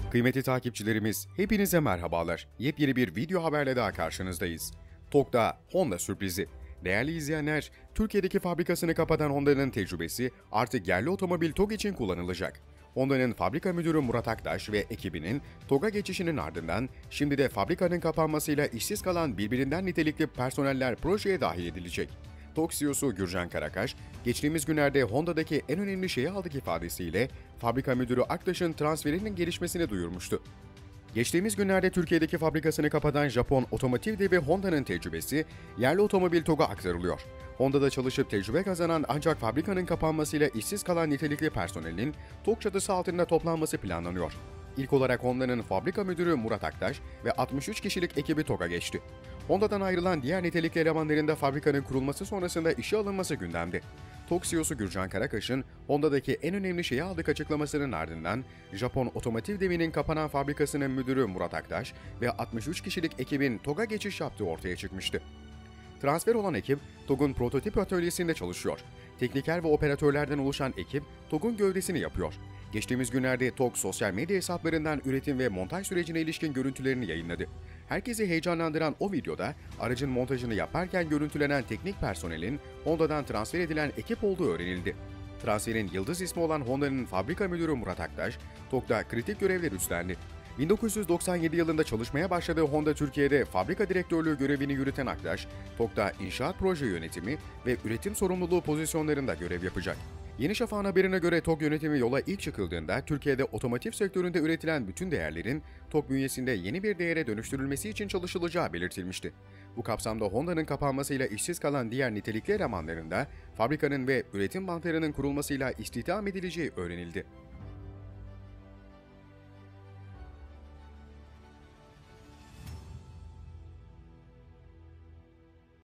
Kıymetli takipçilerimiz, hepinize merhabalar. Yepyeni bir video haberle daha karşınızdayız. TOG'da Honda sürprizi. Değerli izleyenler, Türkiye'deki fabrikasını kapatan Honda'nın tecrübesi artık yerli otomobil TOG için kullanılacak. Honda'nın fabrika müdürü Murat Aktaş ve ekibinin TOG'a geçişinin ardından şimdi de fabrikanın kapanmasıyla işsiz kalan birbirinden nitelikli personeller projeye dahil edilecek. TOG CEO'su Gürcan Karakaş, geçtiğimiz günlerde Honda'daki en önemli şeyi aldık ifadesiyle fabrika müdürü Aktaş'ın transferinin gelişmesini duyurmuştu. Geçtiğimiz günlerde Türkiye'deki fabrikasını kapatan Japon otomotiv devi Honda'nın tecrübesi yerli otomobil TOG'a aktarılıyor. Honda'da çalışıp tecrübe kazanan ancak fabrikanın kapanmasıyla işsiz kalan nitelikli personelin TOG çatısı altında toplanması planlanıyor. İlk olarak Honda'nın fabrika müdürü Murat Aktaş ve 63 kişilik ekibi TOG'a geçti. Honda'dan ayrılan diğer nitelikli elemanların da fabrikanın kurulması sonrasında işe alınması gündemde. TOG CEO'su Gürcan Karakaş'ın Honda'daki en önemli şeyi aldık açıklamasının ardından Japon otomotiv devinin kapanan fabrikasının müdürü Murat Aktaş ve 63 kişilik ekibin TOG'a geçiş yaptığı ortaya çıkmıştı. Transfer olan ekip, TOG'un prototip atölyesinde çalışıyor. Tekniker ve operatörlerden oluşan ekip, TOG'un gövdesini yapıyor. Geçtiğimiz günlerde TOG sosyal medya hesaplarından üretim ve montaj sürecine ilişkin görüntülerini yayınladı. Herkesi heyecanlandıran o videoda aracın montajını yaparken görüntülenen teknik personelin Honda'dan transfer edilen ekip olduğu öğrenildi. Transferin yıldız ismi olan Honda'nın fabrika müdürü Murat Aktaş, TOG'da kritik görevler üstlendi. 1997 yılında çalışmaya başladığı Honda Türkiye'de fabrika direktörlüğü görevini yürüten Aktaş, TOG'da inşaat proje yönetimi ve üretim sorumluluğu pozisyonlarında görev yapacak. Yeni Şafak'ın haberine göre TOG yönetimi yola ilk çıkıldığında Türkiye'de otomotiv sektöründe üretilen bütün değerlerin TOG bünyesinde yeni bir değere dönüştürülmesi için çalışılacağı belirtilmişti. Bu kapsamda Honda'nın kapanmasıyla işsiz kalan diğer nitelikli elemanların da fabrikanın ve üretim bantlarının kurulmasıyla istihdam edileceği öğrenildi.